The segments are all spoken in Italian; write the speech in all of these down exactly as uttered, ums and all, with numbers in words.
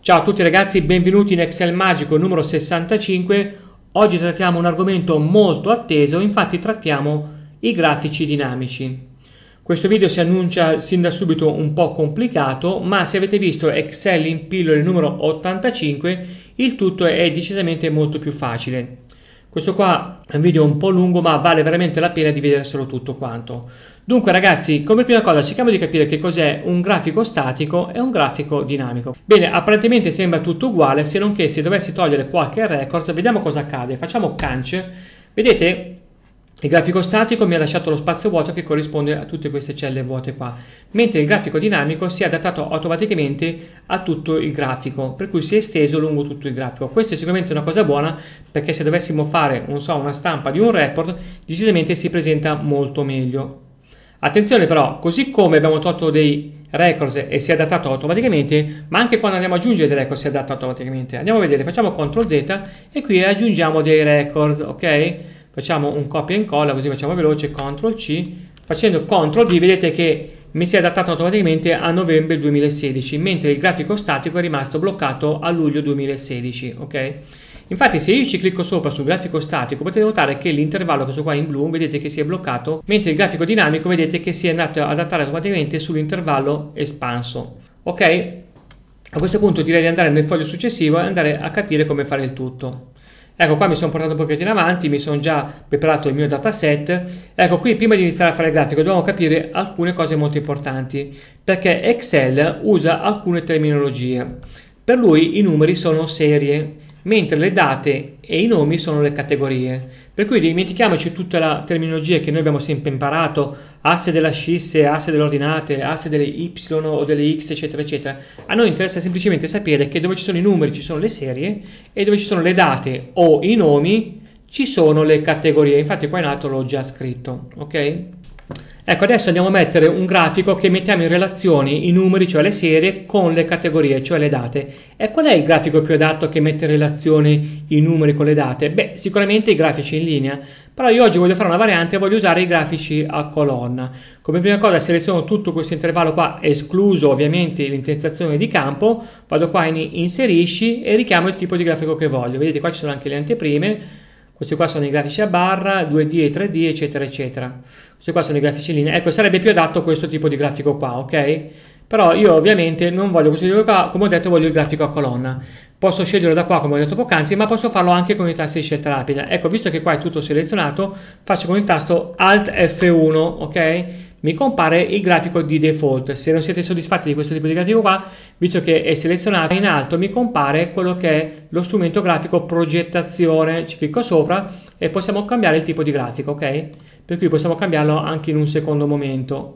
Ciao a tutti ragazzi, benvenuti in Excel Magico numero sessantacinque. Oggi trattiamo un argomento molto atteso, infatti trattiamo i grafici dinamici. Questo video si annuncia sin da subito un po' complicato, ma se avete visto Excel in pillole numero ottantacinque, il tutto è decisamente molto più facile. Questo qua è un video un po' lungo, ma vale veramente la pena di vederselo tutto quanto. Dunque ragazzi, come prima cosa cerchiamo di capire che cos'è un grafico statico e un grafico dinamico. Bene, apparentemente sembra tutto uguale, se non che se dovessi togliere qualche record, vediamo cosa accade. Facciamo canc. Vedete? Il grafico statico mi ha lasciato lo spazio vuoto che corrisponde a tutte queste celle vuote qua, mentre il grafico dinamico si è adattato automaticamente a tutto il grafico, per cui si è esteso lungo tutto il grafico. Questo è sicuramente una cosa buona, perché se dovessimo fare, non so, una stampa di un report, decisamente si presenta molto meglio. Attenzione però, così come abbiamo tolto dei records e si è adattato automaticamente, ma anche quando andiamo ad aggiungere dei records si adatta automaticamente. Andiamo a vedere, facciamo control Z e qui aggiungiamo dei records, ok? Facciamo un copia e incolla, così facciamo veloce, control C. Facendo control V vedete che mi si è adattato automaticamente a novembre duemilasedici, mentre il grafico statico è rimasto bloccato a luglio duemilasedici, ok? Infatti se io ci clicco sopra sul grafico statico potete notare che l'intervallo, questo qua in blu, vedete che si è bloccato, mentre il grafico dinamico vedete che si è andato ad adattare automaticamente sull'intervallo espanso, ok? A questo punto direi di andare nel foglio successivo e andare a capire come fare il tutto. Ecco qua mi sono portato un pochettino avanti, mi sono già preparato il mio dataset. Ecco qui prima di iniziare a fare il grafico dobbiamo capire alcune cose molto importanti, perché Excel usa alcune terminologie. Per lui i numeri sono serie, mentre le date e i nomi sono le categorie. Per cui dimentichiamoci tutta la terminologia che noi abbiamo sempre imparato, asse delle ascisse, asse delle ordinate, asse delle y o delle x, eccetera, eccetera. A noi interessa semplicemente sapere che dove ci sono i numeri ci sono le serie e dove ci sono le date o i nomi ci sono le categorie. Infatti qua in alto l'ho già scritto, ok? Ecco, adesso andiamo a mettere un grafico che mettiamo in relazione i numeri, cioè le serie, con le categorie, cioè le date. E qual è il grafico più adatto che mette in relazione i numeri con le date? Beh, sicuramente i grafici in linea, però io oggi voglio fare una variante e voglio usare i grafici a colonna. Come prima cosa seleziono tutto questo intervallo qua, escluso ovviamente l'intestazione di campo, vado qua in inserisci e richiamo il tipo di grafico che voglio. Vedete qua ci sono anche le anteprime. Questi qua sono i grafici a barra, due D e tre D, eccetera, eccetera. Questi qua sono i grafici in linea. Ecco, sarebbe più adatto questo tipo di grafico qua, ok? Però io ovviamente non voglio questo tipo qua, come ho detto voglio il grafico a colonna. Posso scegliere da qua, come ho detto poc'anzi, ma posso farlo anche con i tasti di scelta rapida. Ecco, visto che qua è tutto selezionato, faccio con il tasto Alt F uno, ok? Mi compare il grafico di default. Se non siete soddisfatti di questo tipo di grafico qua, visto che è selezionato in alto, mi compare quello che è lo strumento grafico progettazione. Ci clicco sopra e possiamo cambiare il tipo di grafico, ok? Per cui possiamo cambiarlo anche in un secondo momento.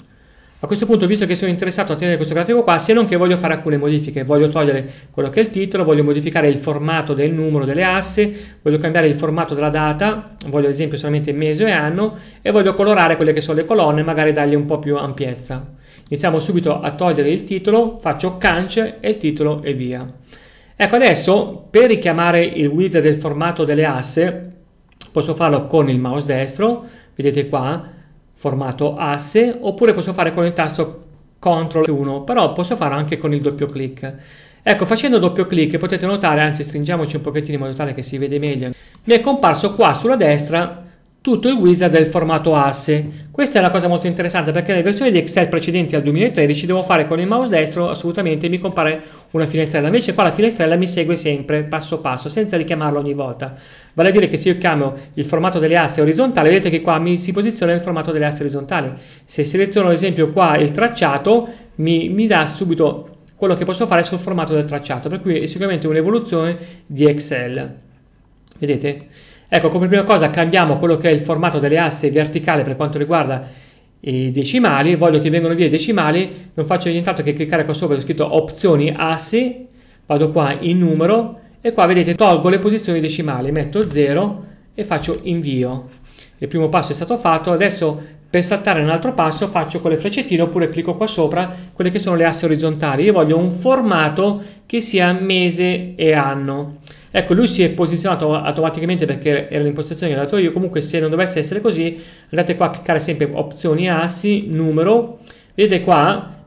A questo punto, visto che sono interessato a tenere questo grafico qua, se non che voglio fare alcune modifiche, voglio togliere quello che è il titolo, voglio modificare il formato del numero delle asse, voglio cambiare il formato della data, voglio ad esempio solamente mese e anno, e voglio colorare quelle che sono le colonne, magari dargli un po' più ampiezza. Iniziamo subito a togliere il titolo, faccio canc e il titolo e via. Ecco, adesso per richiamare il wizard del formato delle asse, posso farlo con il mouse destro, vedete qua, formato asse, oppure posso fare con il tasto control uno, però posso farlo anche con il doppio clic. Ecco, facendo doppio clic potete notare, anzi stringiamoci un pochettino in modo tale che si vede meglio, mi è comparso qua sulla destra tutto il wizard del formato asse. Questa è una cosa molto interessante, perché nelle versioni di Excel precedenti al duemilatredici devo fare con il mouse destro, assolutamente mi compare una finestrella, invece qua la finestrella mi segue sempre passo passo senza richiamarla ogni volta. Vale a dire che se io chiamo il formato delle asse orizzontale, vedete che qua mi si posiziona il formato delle asse orizzontali. Se seleziono ad esempio qua il tracciato, mi, mi dà subito quello che posso fare sul formato del tracciato, per cui è sicuramente un'evoluzione di Excel. Vedete? Ecco, come prima cosa cambiamo quello che è il formato delle asse verticale per quanto riguarda i decimali. Voglio che vengano via i decimali, non faccio nient'altro che cliccare qua sopra, ho scritto opzioni assi, vado qua in numero e qua vedete tolgo le posizioni decimali, metto zero e faccio invio. Il primo passo è stato fatto, adesso per saltare un altro passo faccio con le freccettine oppure clicco qua sopra quelle che sono le asse orizzontali. Io voglio un formato che sia mese e anno. Ecco, lui si è posizionato automaticamente perché era l'impostazione che ho dato io. Comunque se non dovesse essere così, andate qua a cliccare sempre opzioni assi, numero, vedete qua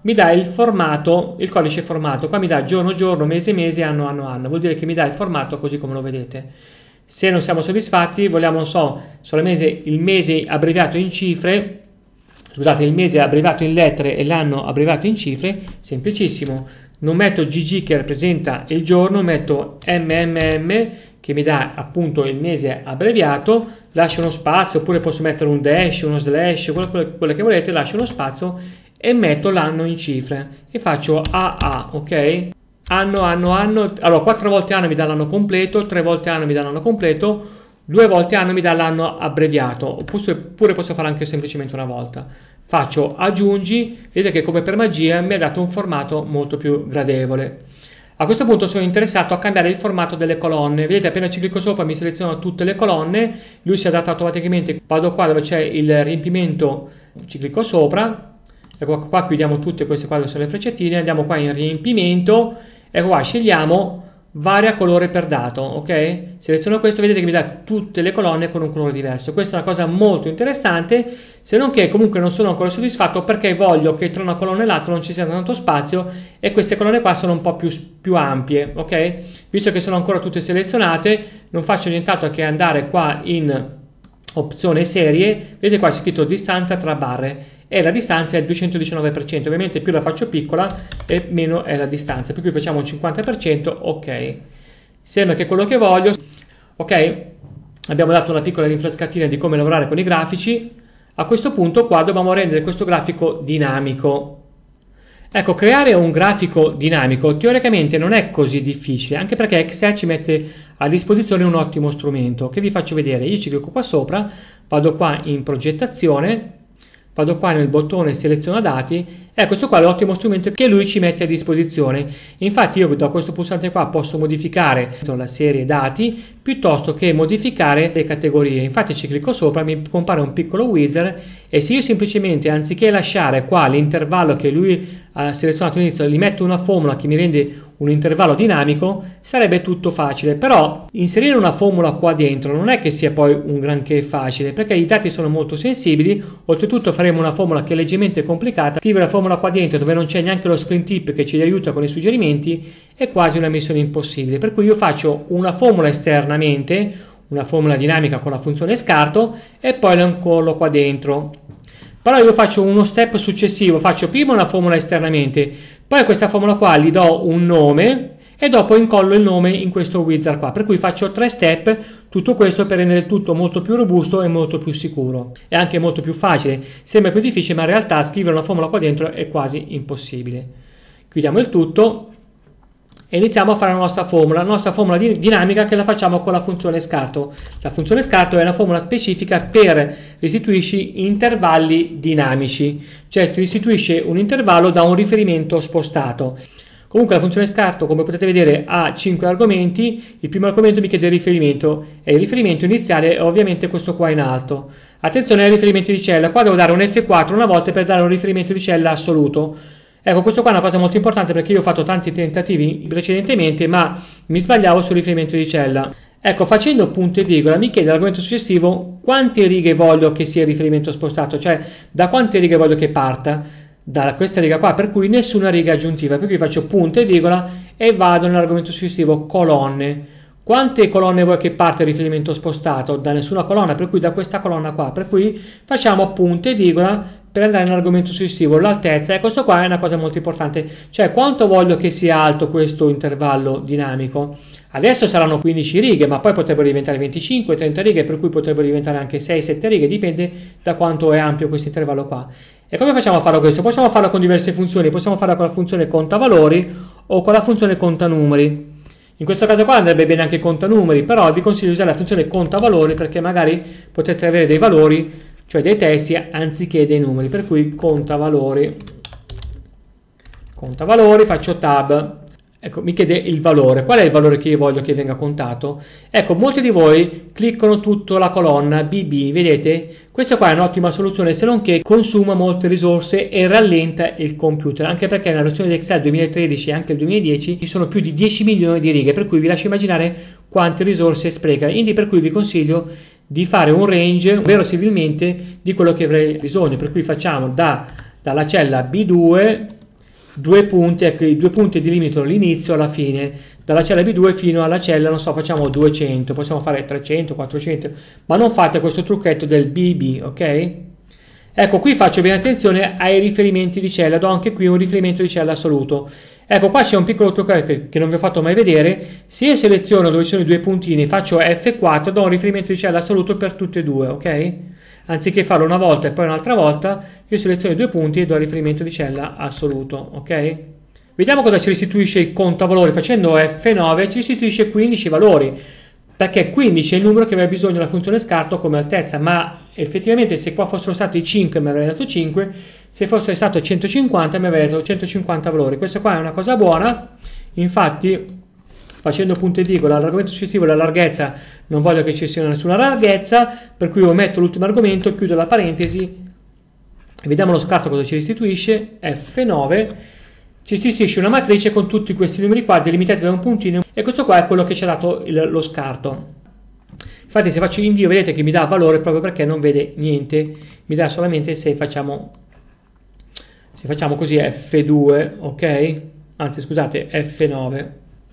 mi dà il formato, il codice formato. Qua mi dà giorno giorno, mese mese, anno anno anno. Vuol dire che mi dà il formato così come lo vedete. Se non siamo soddisfatti, vogliamo, non so, solamente il mese abbreviato in cifre, scusate, il mese abbreviato in lettere e l'anno abbreviato in cifre, semplicissimo. Non metto G G che rappresenta il giorno, metto M M M che mi dà appunto il mese abbreviato, lascio uno spazio, oppure posso mettere un dash, uno slash, quello, quello che volete, lascio uno spazio e metto l'anno in cifre e faccio A A, ok? Anno, anno, anno, allora quattro volte anno mi dà l'anno completo, tre volte anno mi dà l'anno completo, due volte anno mi dà l'anno abbreviato, oppure posso fare anche semplicemente una volta. Faccio aggiungi, vedete che come per magia mi ha dato un formato molto più gradevole. A questo punto sono interessato a cambiare il formato delle colonne. Vedete, appena ci clicco sopra mi seleziono tutte le colonne, lui si adatta automaticamente. Vado qua dove c'è il riempimento, ci clicco sopra, ecco qua, chiudiamo tutte queste qua dove sono le freccettine, andiamo qua in riempimento, ecco qua, scegliamo varia colore per dato, ok? Seleziono questo, vedete che mi dà tutte le colonne con un colore diverso. Questa è una cosa molto interessante, se non che comunque non sono ancora soddisfatto perché voglio che tra una colonna e l'altra non ci sia tanto spazio e queste colonne qua sono un po' più, più ampie, ok? Visto che sono ancora tutte selezionate, non faccio nient'altro che andare qua in opzione serie, vedete qua c'è scritto distanza tra barre e la distanza è il duecentodiciannove per cento, ovviamente più la faccio piccola e meno è la distanza, per cui facciamo un cinquanta per cento, ok, sembra che è quello che voglio, ok, abbiamo dato una piccola rinfrescatina di come lavorare con i grafici. A questo punto qua dobbiamo rendere questo grafico dinamico. Ecco, creare un grafico dinamico teoricamente non è così difficile, anche perché Excel ci mette a disposizione un ottimo strumento che vi faccio vedere. Io ci clicco qua sopra, vado qua in progettazione, vado qua nel bottone seleziona dati e questo qua è l'ottimo strumento che lui ci mette a disposizione. Infatti io da questo pulsante qua posso modificare la serie dati piuttosto che modificare le categorie. Infatti ci clicco sopra, mi compare un piccolo wizard e se io semplicemente anziché lasciare qua l'intervallo che lui ha selezionato all'inizio, gli metto una formula che mi rende un intervallo dinamico, sarebbe tutto facile. Però inserire una formula qua dentro non è che sia poi un granché facile, perché i dati sono molto sensibili. Oltretutto faremo una formula che è leggermente complicata. Scrivere la formula qua dentro dove non c'è neanche lo screen tip che ci aiuta con i suggerimenti è quasi una missione impossibile, per cui io faccio una formula esternamente, una formula dinamica con la funzione scarto e poi la incollo qua dentro. Però io faccio uno step successivo, faccio prima una formula esternamente, poi a questa formula qua gli do un nome e dopo incollo il nome in questo wizard qua, per cui faccio tre step, tutto questo per rendere il tutto molto più robusto e molto più sicuro. È anche molto più facile, sembra più difficile, ma in realtà scrivere una formula qua dentro è quasi impossibile. Chiudiamo il tutto e iniziamo a fare la nostra formula, la nostra formula di dinamica che la facciamo con la funzione scarto. La funzione scarto è una formula specifica per restituisci intervalli dinamici, cioè ti restituisce un intervallo da un riferimento spostato. Comunque la funzione scarto, come potete vedere, ha cinque argomenti. Il primo argomento mi chiede il riferimento e il riferimento iniziale è ovviamente questo qua in alto. Attenzione ai riferimenti di cella, qua devo dare un F quattro una volta per dare un riferimento di cella assoluto. Ecco, questo qua è una cosa molto importante perché io ho fatto tanti tentativi precedentemente ma mi sbagliavo sul riferimento di cella. Ecco, facendo punto e virgola mi chiede all'argomento successivo quante righe voglio che sia il riferimento spostato, cioè da quante righe voglio che parta. Da questa riga qua, per cui nessuna riga aggiuntiva, per cui faccio punto e virgola e vado nell'argomento successivo colonne. Quante colonne vuoi che parte il riferimento spostato? Da nessuna colonna, per cui da questa colonna qua, per cui facciamo punto e virgola per andare nell'argomento successivo, l'altezza, e questo qua è una cosa molto importante, cioè quanto voglio che sia alto questo intervallo dinamico. Adesso saranno quindici righe, ma poi potrebbero diventare venticinque trenta righe, per cui potrebbero diventare anche sei sette righe, dipende da quanto è ampio questo intervallo qua. E come facciamo a farlo questo? Possiamo farlo con diverse funzioni, possiamo farlo con la funzione conta valori o con la funzione conta numeri. In questo caso qua andrebbe bene anche conta numeri, però vi consiglio di usare la funzione conta valori perché magari potete avere dei valori, cioè dei testi anziché dei numeri, per cui conta valori, conta valori, faccio tab, ecco, mi chiede il valore. Qual è il valore che io voglio che venga contato? Ecco, molti di voi cliccano tutta la colonna B B, vedete? Questa qua è un'ottima soluzione, se non che consuma molte risorse e rallenta il computer, anche perché nella versione di Excel duemilatredici e anche il duemiladieci ci sono più di dieci milioni di righe, per cui vi lascio immaginare quante risorse spreca, quindi per cui vi consiglio di fare un range verosimilmente di quello che avrei bisogno, per cui facciamo da, dalla cella B due due punti, ecco, i due punti delimitano l'inizio alla fine, dalla cella B due fino alla cella, non so, facciamo duecento, possiamo fare trecento, quattrocento, ma non fate questo trucchetto del B B, ok? Ecco, qui faccio bene attenzione ai riferimenti di cella, do anche qui un riferimento di cella assoluto. Ecco, qua c'è un piccolo trucchetto che, che non vi ho fatto mai vedere. Se io seleziono dove ci sono i due puntini, faccio F quattro, do un riferimento di cella assoluto per tutte e due, ok? Anziché farlo una volta e poi un'altra volta, io seleziono i due punti e do il riferimento di cella assoluto, ok? Vediamo cosa ci restituisce il contavalori. Facendo F nove ci restituisce quindici valori, perché quindici è il numero che aveva bisogno della funzione scarto come altezza, ma effettivamente se qua fossero stati cinque mi avrebbe dato cinque, se fosse stato centocinquanta mi avrebbe dato centocinquanta valori. Questa qua è una cosa buona, infatti facendo punto e virgola all'argomento successivo la larghezza non voglio che ci sia nessuna larghezza, per cui ometto l'ultimo argomento, chiudo la parentesi e vediamo lo scarto cosa ci restituisce. F nove ci restituisce una matrice con tutti questi numeri qua delimitati da un puntino, e questo qua è quello che ci ha dato il, lo scarto. Infatti se faccio invio vedete che mi dà valore proprio perché non vede niente, mi dà solamente se facciamo se facciamo così F due, ok? Anzi scusate, F nove.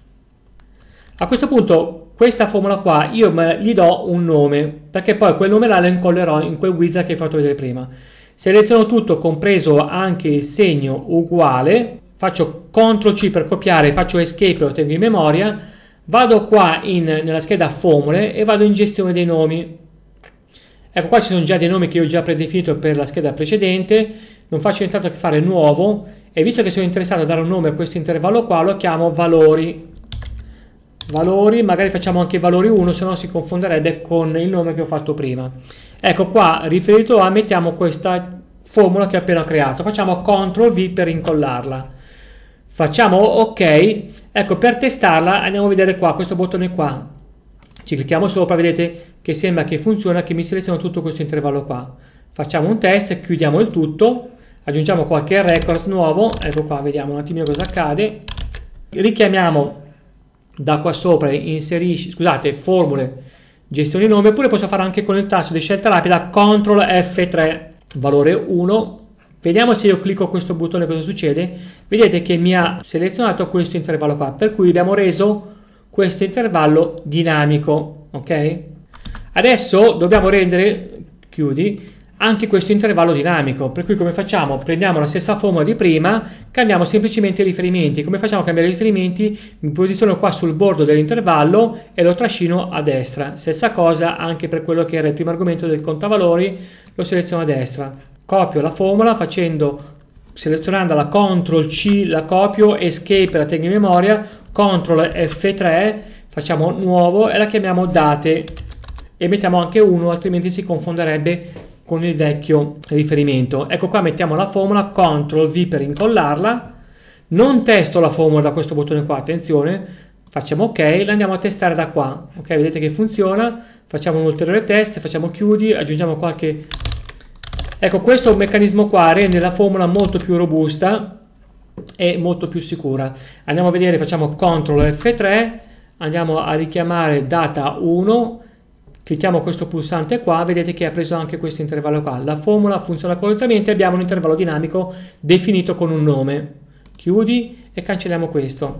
A questo punto questa formula qua io gli do un nome, perché poi quel nome là lo incollerò in quel wizard che vi ho fatto vedere prima. Seleziono tutto, compreso anche il segno uguale, faccio control C per copiare, faccio escape, lo tengo in memoria, vado qua in, nella scheda formule e vado in gestione dei nomi. Ecco, qua ci sono già dei nomi che io ho già predefinito per la scheda precedente, non faccio nient'altro che fare nuovo, e visto che sono interessato a dare un nome a questo intervallo qua, lo chiamo valori. Valori, magari facciamo anche valori uno, se no si confonderebbe con il nome che ho fatto prima. Ecco qua, riferito a, mettiamo questa formula che ho appena creato, facciamo control V per incollarla. Facciamo ok, ecco, per testarla andiamo a vedere qua, questo bottone qua, ci clicchiamo sopra, vedete che sembra che funziona, che mi seleziona tutto questo intervallo qua. Facciamo un test, chiudiamo il tutto, aggiungiamo qualche record nuovo, ecco qua, vediamo un attimino cosa accade, richiamiamo da qua sopra, inserisci, scusate, formule, gestione nome, oppure posso fare anche con il tasto di scelta rapida, control F tre, valore uno. Vediamo se io clicco questo bottone cosa succede. Vedete che mi ha selezionato questo intervallo qua, per cui abbiamo reso questo intervallo dinamico, ok? Adesso dobbiamo rendere, chiudi, anche questo intervallo dinamico, per cui come facciamo? Prendiamo la stessa formula di prima, cambiamo semplicemente i riferimenti. Come facciamo a cambiare i riferimenti? Mi posiziono qua sul bordo dell'intervallo e lo trascino a destra. Stessa cosa anche per quello che era il primo argomento del contavalori, lo seleziono a destra. Copio la formula facendo, selezionando la control C, la copio, escape la tengo in memoria, control F tre, facciamo nuovo e la chiamiamo date e mettiamo anche uno, altrimenti si confonderebbe con il vecchio riferimento. Ecco qua, mettiamo la formula, control V per incollarla, non testo la formula da questo bottone qua, attenzione, facciamo ok, la andiamo a testare da qua, ok, vedete che funziona, facciamo un ulteriore test, facciamo chiudi, aggiungiamo qualche... Ecco, questo meccanismo qua rende la formula molto più robusta e molto più sicura. Andiamo a vedere, facciamo control F tre, andiamo a richiamare data uno, clicchiamo questo pulsante qua, vedete che ha preso anche questo intervallo qua. La formula funziona correttamente, abbiamo un intervallo dinamico definito con un nome. Chiudi e cancelliamo questo.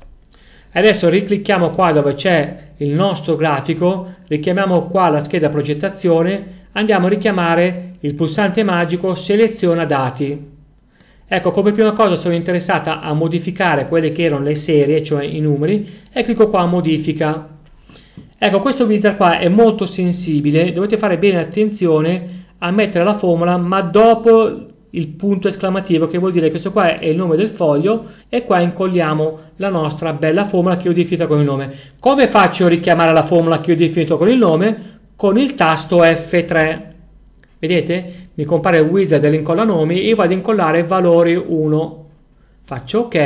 Adesso riclicchiamo qua dove c'è il nostro grafico, richiamiamo qua la scheda progettazione, andiamo a richiamare il pulsante magico seleziona dati. Ecco, come prima cosa sono interessata a modificare quelle che erano le serie, cioè i numeri, e clicco qua modifica. Ecco, questo wizard qua è molto sensibile, dovete fare bene attenzione a mettere la formula ma dopo il punto esclamativo, che vuol dire che questo qua è il nome del foglio, e qua incolliamo la nostra bella formula che ho definito con il nome. Come faccio a richiamare la formula che ho definito con il nome? Con il tasto F tre. Vedete? Mi compare il wizard dell'incolla nomi e io vado a incollare valore uno. Faccio ok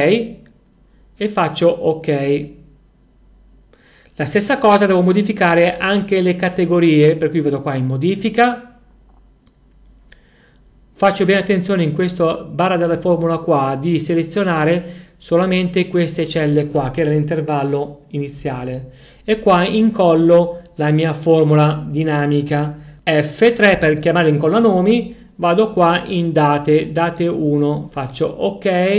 e faccio ok. La stessa cosa, devo modificare anche le categorie, per cui vado qua in modifica, faccio bene attenzione in questa barra della formula qua di selezionare solamente queste celle qua, che era l'intervallo iniziale, e qua incollo la mia formula dinamica. F tre per chiamare incolla nomi, vado qua in date, date uno, faccio ok,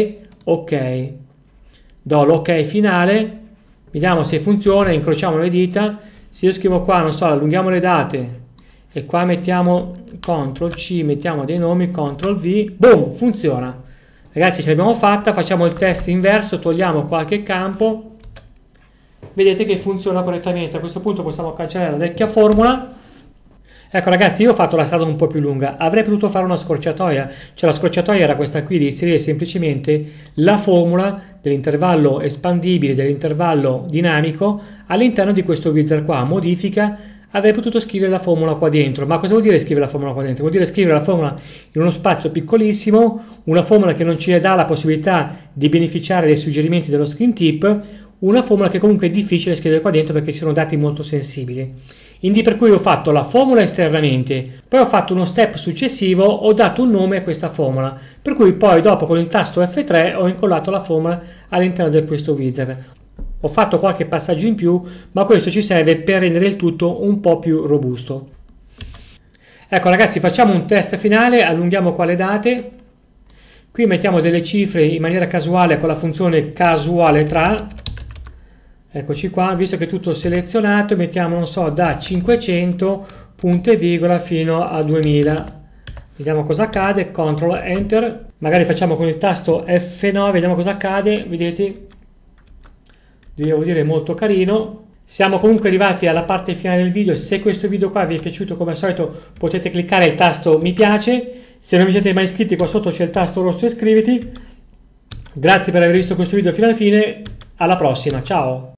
ok, do l'ok finale, vediamo se funziona, incrociamo le dita. Se io scrivo qua, non so, allunghiamo le date e qua mettiamo control C, mettiamo dei nomi, control V, boom, funziona. Ragazzi, ce l'abbiamo fatta, facciamo il test inverso, togliamo qualche campo, vedete che funziona correttamente. A questo punto possiamo cancellare la vecchia formula. Ecco ragazzi, io ho fatto la strada un po' più lunga, avrei potuto fare una scorciatoia, cioè la scorciatoia era questa qui, di inserire semplicemente la formula dell'intervallo espandibile, dell'intervallo dinamico all'interno di questo wizard qua, modifica, avrei potuto scrivere la formula qua dentro. Ma cosa vuol dire scrivere la formula qua dentro? Vuol dire scrivere la formula in uno spazio piccolissimo, una formula che non ci dà la possibilità di beneficiare dei suggerimenti dello screen tip, una formula che comunque è difficile scrivere qua dentro perché ci sono dati molto sensibili. Quindi per cui ho fatto la formula esternamente, poi ho fatto uno step successivo, ho dato un nome a questa formula, per cui poi dopo con il tasto F tre ho incollato la formula all'interno di questo wizard. Ho fatto qualche passaggio in più, ma questo ci serve per rendere il tutto un po' più robusto. Ecco ragazzi, facciamo un test finale, allunghiamo qua le date, qui mettiamo delle cifre in maniera casuale con la funzione casuale tra. Eccoci qua, visto che è tutto selezionato, mettiamo, non so, da cinquecento, punto e virgola, fino a duemila. Vediamo cosa accade, control enter, magari facciamo con il tasto F nove, vediamo cosa accade, vedete, devo dire molto carino. Siamo comunque arrivati alla parte finale del video. Se questo video qua vi è piaciuto, come al solito potete cliccare il tasto mi piace, se non vi siete mai iscritti qua sotto c'è il tasto rosso iscriviti. Grazie per aver visto questo video fino alla fine, alla prossima, ciao!